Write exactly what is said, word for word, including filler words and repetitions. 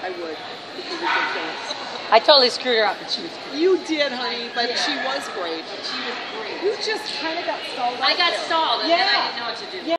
I would. It's ridiculous. I totally screwed her up, but she was great. You did, honey, but Yeah. she was great. She was great. You just kind of got stalled. I got there. stalled, and yeah. then I didn't know what to do. Yeah.